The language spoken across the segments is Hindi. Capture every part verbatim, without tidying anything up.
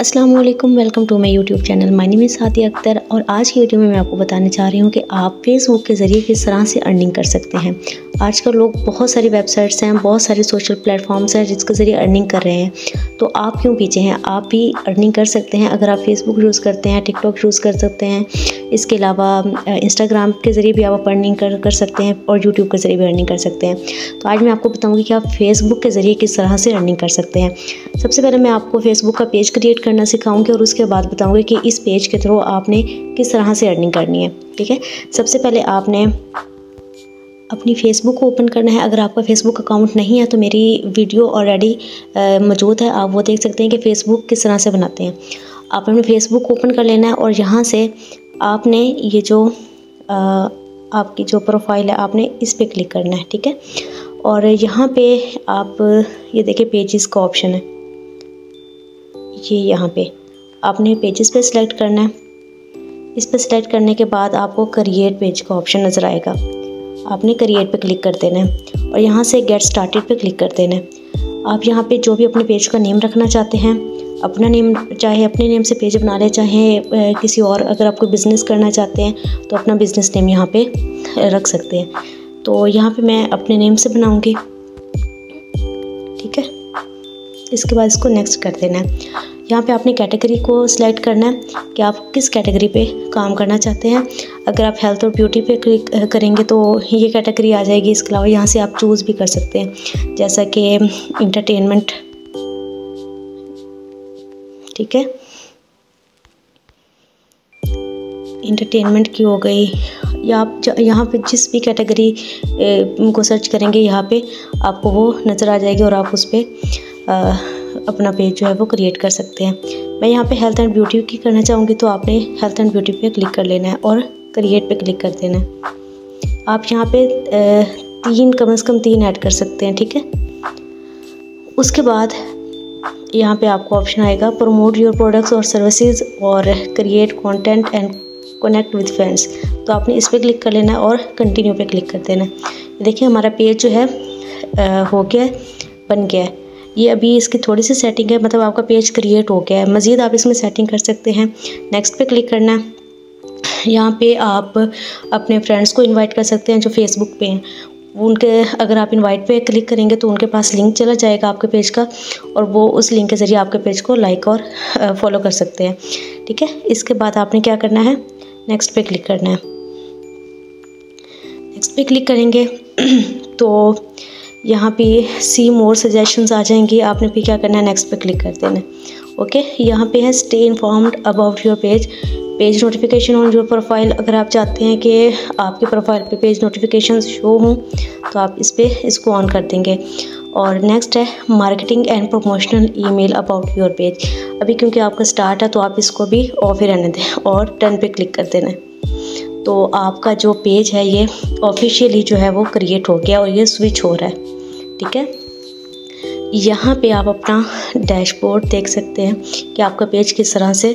अस्सलाम वालेकुम, welcome to my YouTube channel. My name is Sadia Akhtar और आज की वीडियो में मैं आपको बताने जा रही हूँ कि आप फेसबुक के ज़रिए किस तरह से अर्निंग कर सकते हैं। आजकल लोग बहुत सारी वेबसाइट्स हैं, बहुत सारे सोशल प्लेटफॉर्म्स हैं जिसके ज़रिए अर्निंग कर रहे हैं। तो आप क्यों पीछे हैं? आप भी अर्निंग कर सकते हैं अगर आप फेसबुक यूज़ करते हैं, टिकटॉक यूज़ कर सकते हैं। इसके अलावा इंस्टाग्राम के ज़रिए भी आप अर्निंग कर कर सकते हैं और यूट्यूब के ज़रिए भी अर्निंग कर सकते हैं। तो आज मैं आपको बताऊँगी कि आप फेसबुक के ज़रिए किस तरह से अर्निंग कर सकते हैं। सबसे पहले मैं आपको फेसबुक का पेज क्रिएट करना सिखाऊंगी और उसके बाद बताऊंगी कि इस पेज के थ्रू आपने किस तरह से अर्निंग करनी है। ठीक है, सबसे पहले आपने अपनी फेसबुक को ओपन करना है। अगर आपका फेसबुक अकाउंट नहीं है तो मेरी वीडियो ऑलरेडी मौजूद है, आप वो देख सकते हैं कि फ़ेसबुक किस तरह से बनाते हैं। आप अपने फेसबुक ओपन कर लेना है और यहाँ से आपने ये जो आ, आपकी जो प्रोफाइल है आपने इस पर क्लिक करना है। ठीक है, और यहाँ पे आप ये देखिए पेजेस का ऑप्शन है, ये यहाँ पे आपने पेजेस पे सिलेक्ट करना है। इस पर सिलेक्ट करने के बाद आपको क्रिएट पेज का ऑप्शन नज़र आएगा, आपने क्रिएट पे क्लिक कर देना है और यहाँ से गेट स्टार्टेड पे क्लिक कर देना है। आप यहाँ पे जो भी अपने पेज का नेम रखना चाहते हैं, अपना नेम, चाहे अपने नेम से पेज बना लें, चाहे किसी और, अगर आपको बिज़नेस करना चाहते हैं तो अपना बिज़नेस नेम यहाँ पे रख सकते हैं। तो यहाँ पे मैं अपने नेम से बनाऊँगी। ठीक है, इसके बाद इसको नेक्स्ट कर देना है। यहाँ पे आपने कैटेगरी को सिलेक्ट करना है कि आप किस कैटेगरी पे काम करना चाहते हैं। अगर आप हेल्थ और ब्यूटी पे क्लिक करेंगे तो ये कैटेगरी आ जाएगी। इसके अलावा यहाँ से आप चूज़ भी कर सकते हैं, जैसा कि इंटरटेनमेंट। ठीक है, इंटरटेनमेंट की हो गई, या आप यहाँ पे जिस भी कैटेगरी को सर्च करेंगे यहाँ पे आपको वो नज़र आ जाएगी और आप उस पर अपना पेज जो है वो क्रिएट कर सकते हैं। मैं यहाँ पे हेल्थ एंड ब्यूटी की करना चाहूँगी तो आपने हेल्थ एंड ब्यूटी पे क्लिक कर लेना है और क्रिएट पे क्लिक कर देना है। आप यहाँ पे तीन कम से कम तीन ऐड कर सकते हैं। ठीक है, उसके बाद यहाँ पे आपको ऑप्शन आएगा प्रमोट योर प्रोडक्ट्स और सर्विसेज और create content and connect with friends. तो आपने इस पर क्लिक कर लेना है और कंटिन्यू पे क्लिक कर देना है। देखिए हमारा पेज जो है आ, हो गया है, बन गया है। ये अभी इसकी थोड़ी सी सेटिंग है, मतलब आपका पेज क्रिएट हो गया है। मज़ीद आप इसमें सेटिंग कर सकते हैं। नेक्स्ट पे क्लिक करना है। यहाँ पे आप अपने फ्रेंड्स को इनवाइट कर सकते हैं जो फेसबुक पे हैं। उनके अगर आप इनवाइट पे क्लिक करेंगे तो उनके पास लिंक चला जाएगा आपके पेज का और वो उस लिंक के ज़रिए आपके पेज को लाइक और फॉलो कर सकते हैं। ठीक है, इसके बाद आपने क्या करना है, नेक्स्ट पे क्लिक करना है। नेक्स्ट पे क्लिक करेंगे तो यहाँ पे सी मोर सजेशंस आ जाएंगी। आपने भी क्या करना है, नेक्स्ट पे क्लिक कर देना है। ओके, यहाँ पे है stay informed about your page, page notification on your profile. अगर आप चाहते हैं कि आपके प्रोफाइल पे पेज नोटिफिकेशन शो हों तो आप इस पे इसको ऑन कर देंगे। और नेक्स्ट है marketing and promotional email about your page. अभी क्योंकि आपका स्टार्ट है तो आप इसको भी ऑफ ही रहने दें और डन पे क्लिक कर देना है। तो आपका जो पेज है ये ऑफिशियली जो है वो क्रिएट हो गया और ये स्विच हो रहा है। ठीक है, यहाँ पे आप अपना डैशबोर्ड देख सकते हैं कि आपका पेज किस तरह से,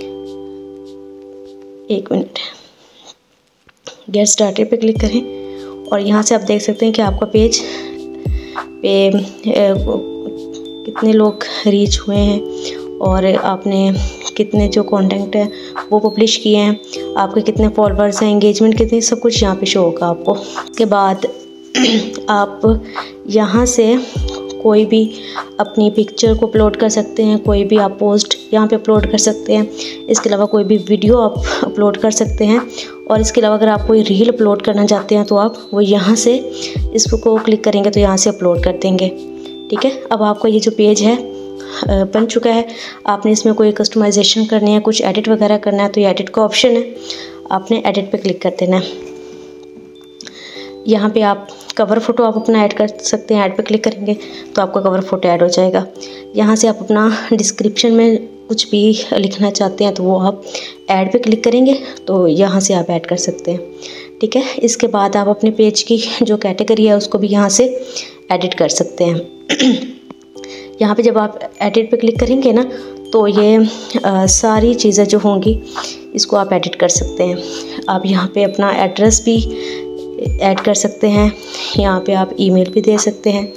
एक मिनट, गेट स्टार्टेड पे क्लिक करें और यहाँ से आप देख सकते हैं कि आपका पेज पे ए, कितने लोग रीच हुए हैं और आपने कितने जो कंटेंट है वो पब्लिश किए हैं, आपके कितने फॉलोअर्स हैं, एंगेजमेंट कितनी, सब कुछ यहाँ पे शो होगा आपको। उसके बाद आप यहाँ से कोई भी अपनी पिक्चर को अपलोड कर सकते हैं, कोई भी आप पोस्ट यहाँ पे अपलोड कर सकते हैं। इसके अलावा कोई भी वीडियो आप अपलोड कर सकते हैं और इसके अलावा अगर आप कोई रील अपलोड करना चाहते हैं तो आप वो यहाँ से इसको क्लिक करेंगे तो यहाँ से अपलोड कर देंगे। ठीक है, अब आपका ये जो पेज है बन चुका है। आपने इसमें कोई कस्टमाइजेशन करनी है, कुछ एडिट वगैरह करना है तो ये एडिट का ऑप्शन है, आपने एडिट पे क्लिक कर देना है। यहाँ पे आप कवर फ़ोटो आप अपना ऐड कर सकते हैं। ऐड पे क्लिक करेंगे तो आपका कवर फ़ोटो ऐड हो जाएगा। यहाँ से आप अपना डिस्क्रिप्शन में कुछ भी लिखना चाहते हैं तो वो आप ऐड पे क्लिक करेंगे तो यहाँ से आप ऐड कर सकते हैं। ठीक है, इसके बाद आप अपने पेज की जो कैटेगरी है उसको भी यहाँ से एडिट कर सकते हैं। यहाँ पे जब आप एडिट पे क्लिक करेंगे ना तो ये आ, सारी चीज़ें जो होंगी इसको आप एडिट कर सकते हैं। आप यहाँ पे अपना एड्रेस भी ऐड कर सकते हैं, यहाँ पे आप ईमेल भी दे सकते हैं।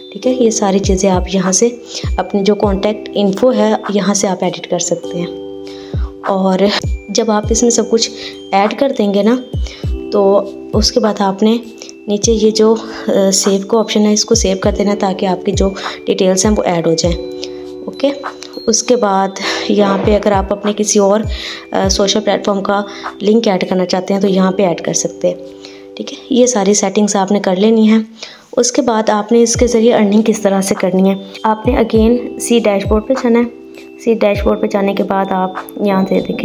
ठीक है। ये सारी चीज़ें आप यहाँ से अपनी जो कॉन्टैक्ट इन्फो है यहाँ से आप एडिट कर सकते हैं। और जब आप इसमें सब कुछ ऐड कर देंगे ना, तो उसके बाद आपने नीचे ये जो सेव का ऑप्शन है इसको सेव कर देना, ताकि आपकी जो डिटेल्स हैं वो ऐड हो जाएं। ओके। उसके बाद यहाँ पे अगर आप अपने किसी और सोशल प्लेटफॉर्म का लिंक ऐड करना चाहते हैं तो यहाँ पे ऐड कर सकते हैं। ठीक है। ये सारी सेटिंग्स आपने कर लेनी है। उसके बाद आपने इसके ज़रिए अर्निंग किस तरह से करनी है, आपने अगेन सी डैशबोर्ड पे जाना है। सी डैशबोर्ड पे जाने के बाद आप यहाँ से देखें,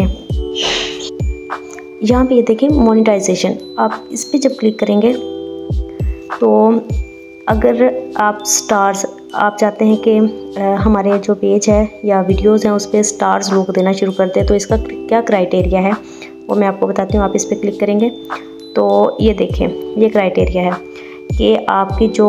यहाँ पे ये देखें मोनेटाइजेशन, आप इस पर जब क्लिक करेंगे तो अगर आप स्टार्स आप चाहते हैं कि हमारे जो पेज है या वीडियोस हैं उस पर स्टार्स लोग देना शुरू कर दें, तो इसका क्या क्राइटेरिया है वो मैं आपको बताती हूँ। आप इस पर क्लिक करेंगे तो ये देखें, ये क्राइटेरिया है कि आपकी जो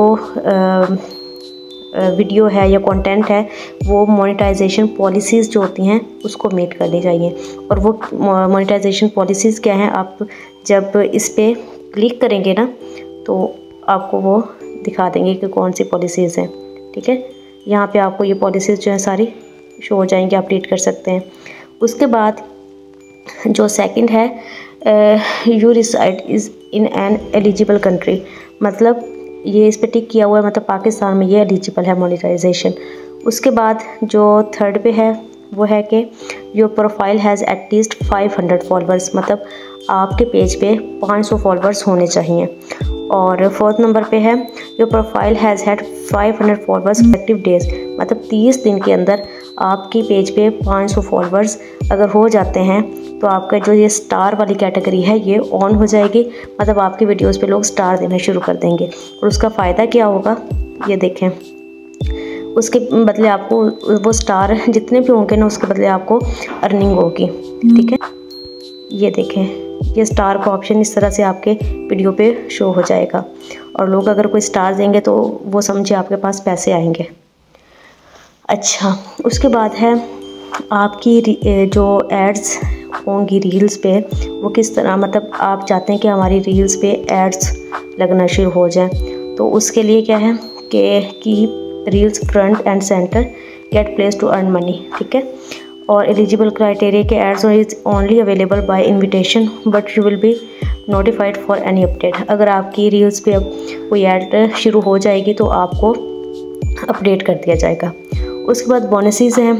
वीडियो है या कंटेंट है वो मोनेटाइजेशन पॉलिसीज़ जो होती हैं उसको मीट करनी चाहिए। और वो मोनेटाइजेशन पॉलिसीज़ क्या हैं, आप जब इस पर क्लिक करेंगे ना तो आपको वो दिखा देंगे कि कौन सी पॉलिसीज़ हैं। ठीक है। यहाँ पे आपको ये पॉलिसीज़ जो हैं सारी शो हो जाएंगी, आप रीड कर सकते हैं। उसके बाद जो सेकंड है, you reside is in an eligible country, मतलब ये इस पर टिक किया हुआ है, मतलब पाकिस्तान में ये एलिजिबल है मोनेटाइजेशन। उसके बाद जो थर्ड पे है वो है कि your profile has at least five hundred followers, मतलब आपके पेज पे पाँच सौ फॉलोअर्स होने चाहिए। और फोर्थ नंबर पे है your profile has had five hundred followers active days, मतलब तीस दिन के अंदर आपकी पेज पे पाँच सौ फॉलोअर्स अगर हो जाते हैं तो आपका जो ये स्टार वाली कैटेगरी है ये ऑन हो जाएगी, मतलब आपकी वीडियोस पे लोग स्टार देना शुरू कर देंगे। और उसका फ़ायदा क्या होगा ये देखें, उसके बदले आपको वो स्टार जितने भी होंगे ना उसके बदले आपको अर्निंग होगी। ठीक है। ये देखें, ये स्टार का ऑप्शन इस तरह से आपके वीडियो पे शो हो जाएगा, और लोग अगर कोई स्टार देंगे तो वो समझे आपके पास पैसे आएंगे। अच्छा, उसके बाद है आपकी जो एड्स होंगी रील्स पे वो किस तरह, मतलब आप चाहते हैं कि हमारी रील्स पे एड्स लगना शुरू हो जाए, तो उसके लिए क्या है कि keep reels front and centre, get place to earn money. ठीक है। और एलिजिबल क्राइटेरिया के ads is only available by invitation but you will be notified for any update. अगर आपकी रील्स पे अब कोई ऐड शुरू हो जाएगी तो आपको अपडेट कर दिया जाएगा। उसके बाद बोनसेस हैं।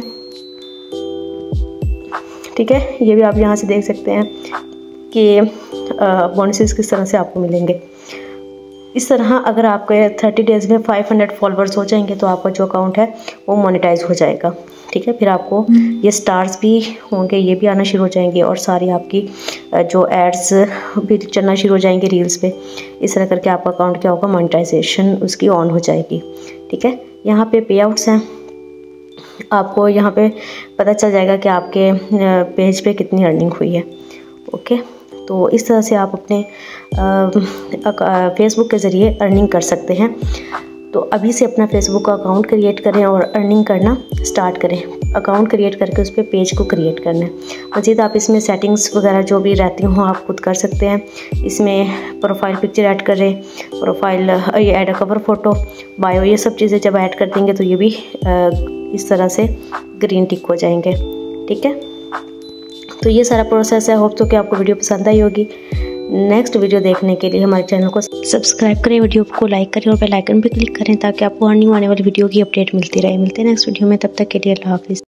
ठीक है। ये भी आप यहाँ से देख सकते हैं कि बोनसेस किस तरह से आपको मिलेंगे। इस तरह अगर आपके थर्टी डेज़ में फाइव हंड्रेड फॉलोअर्स हो जाएंगे तो आपका जो अकाउंट है वो मोनेटाइज हो जाएगा। ठीक है। फिर आपको ये स्टार्स भी होंगे, ये भी आना शुरू हो जाएंगे, और सारी आपकी जो एड्स भी चलना शुरू हो जाएंगे रील्स पे। इस तरह करके आपका अकाउंट क्या होगा, मोनेटाइजेशन उसकी ऑन हो जाएगी। ठीक है। यहाँ पे पे आउट्स हैं, आपको यहाँ पे पता चल जाएगा कि आपके पेज पे कितनी अर्निंग हुई है। ओके। तो इस तरह से आप अपने फेसबुक के ज़रिए अर्निंग कर सकते हैं। तो अभी से अपना फेसबुक का अकाउंट क्रिएट करें और अर्निंग करना स्टार्ट करें। अकाउंट क्रिएट करके उस पर पेज को क्रिएट करना है। मज़ीद आप इसमें सेटिंग्स वगैरह जो भी रहती हों आप खुद कर सकते हैं। इसमें प्रोफाइल पिक्चर ऐड करें, प्रोफाइल ये ऐड कवर फ़ोटो, बायो, ये सब चीज़ें जब ऐड कर देंगे तो ये भी इस तरह से ग्रीन टिक हो जाएंगे। ठीक है। तो ये सारा प्रोसेस है। होप तो कि आपको वीडियो पसंद आई होगी। नेक्स्ट वीडियो देखने के लिए हमारे चैनल को सब्सक्राइब करें, वीडियो को लाइक करें और बेल आइकन पर क्लिक करें ताकि आपको आने वाली वीडियो की अपडेट मिलती रहे। मिलते हैं नेक्स्ट वीडियो में, तब तक के लिए अल्लाह हाफिज़।